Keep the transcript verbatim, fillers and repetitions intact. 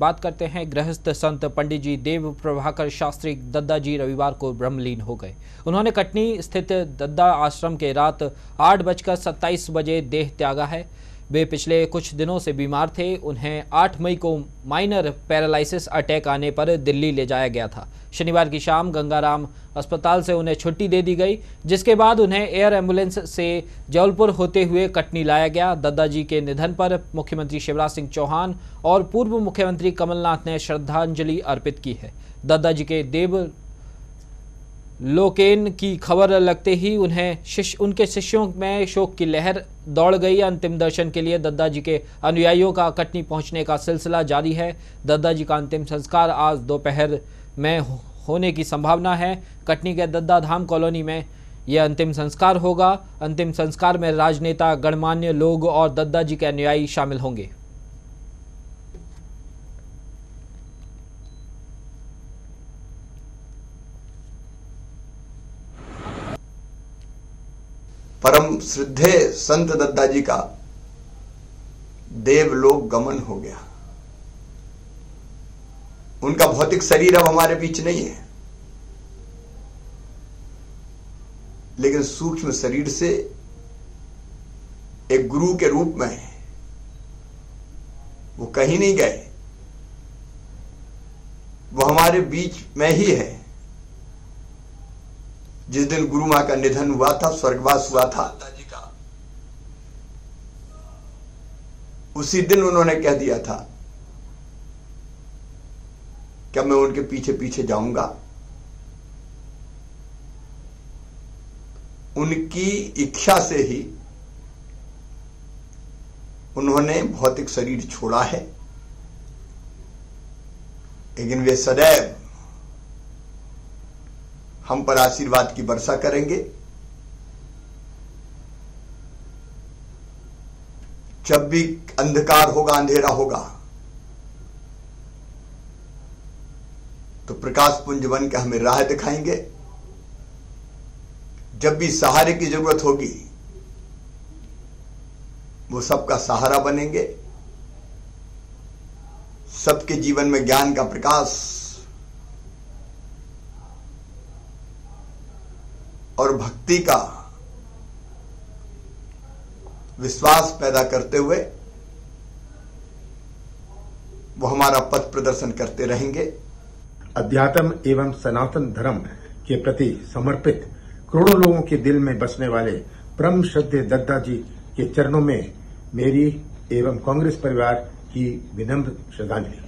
बात करते हैं। गृहस्थ संत पंडित जी देव प्रभाकर शास्त्री दद्दा जी रविवार को ब्रह्मलीन हो गए। उन्होंने कटनी स्थित दद्दा आश्रम के रात आठ बजकर सत्ताईस बजे देह त्यागा है। वे पिछले कुछ दिनों से बीमार थे। उन्हें आठ मई को माइनर पैरालिसिस अटैक आने पर दिल्ली ले जाया गया था। शनिवार की शाम गंगाराम अस्पताल से उन्हें छुट्टी दे दी गई, जिसके बाद उन्हें एयर एम्बुलेंस से जबलपुर होते हुए कटनी लाया गया। दद्दा जी के निधन पर मुख्यमंत्री शिवराज सिंह चौहान और पूर्व मुख्यमंत्री कमलनाथ ने श्रद्धांजलि अर्पित की है। दद्दा जी के देव लोकेन की खबर लगते ही उन्हें शिष्य उनके शिष्यों में शोक की लहर दौड़ गई। अंतिम दर्शन के लिए दद्दा जी के अनुयायियों का कटनी पहुंचने का सिलसिला जारी है। दद्दा जी का अंतिम संस्कार आज दोपहर में होने की संभावना है। कटनी के दद्दा धाम कॉलोनी में यह अंतिम संस्कार होगा। अंतिम संस्कार में राजनेता, गणमान्य लोग और दद्दा जी के अनुयायी शामिल होंगे। परम श्रद्धेय संत दद्दा जी का देवलोक गमन हो गया। उनका भौतिक शरीर अब हमारे बीच नहीं है, लेकिन सूक्ष्म शरीर से एक गुरु के रूप में वो कहीं नहीं गए। वो हमारे बीच में ही है। जिस दिन गुरु मां का निधन हुआ था, स्वर्गवास हुआ था, उसी दिन उन्होंने कह दिया था कि मैं उनके पीछे पीछे जाऊंगा। उनकी इच्छा से ही उन्होंने भौतिक शरीर छोड़ा है, लेकिन वे सदैव हम पर आशीर्वाद की वर्षा करेंगे। जब भी अंधकार होगा, अंधेरा होगा, तो प्रकाश पुंज बन के हमें राह दिखाएंगे। जब भी सहारे की जरूरत होगी, वो सबका सहारा बनेंगे। सबके जीवन में ज्ञान का प्रकाश और भक्ति का विश्वास पैदा करते हुए वो हमारा पथ प्रदर्शन करते रहेंगे। अध्यात्म एवं सनातन धर्म के प्रति समर्पित करोड़ों लोगों के दिल में बसने वाले परम श्रद्धेय दद्दा जी के चरणों में मेरी एवं कांग्रेस परिवार की विनम्र श्रद्धांजलि।